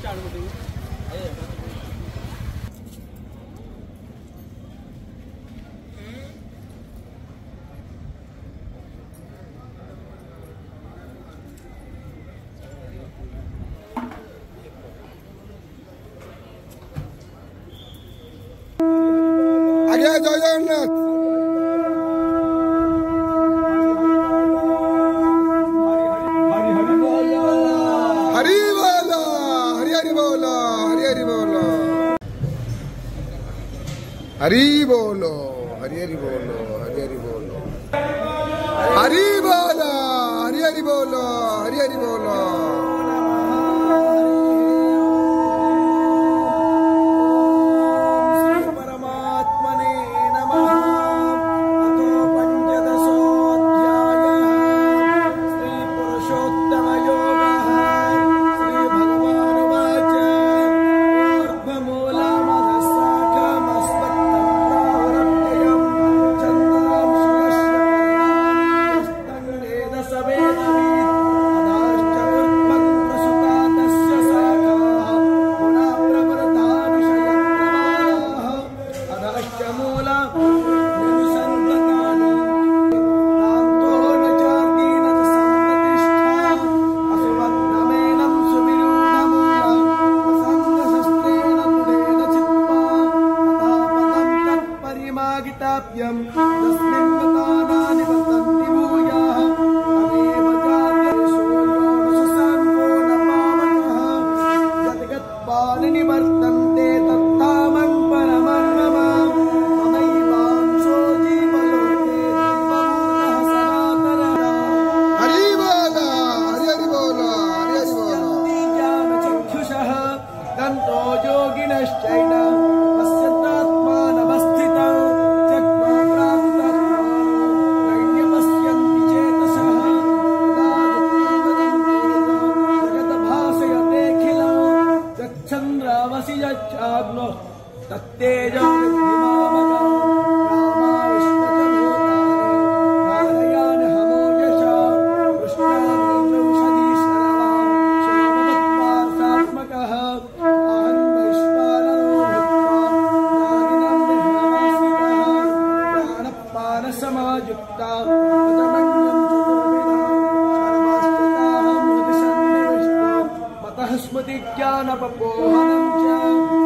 জগন্নাথ हरि बोलो हरि हरि बोलो हरि हरि बोलो हरि बोलो हरि हरि बोलो हरि हरि बोलो हरि बोलो हरि हरि बोलो हरि हरि बोलो स्मृति ज्ञान पपोहनं च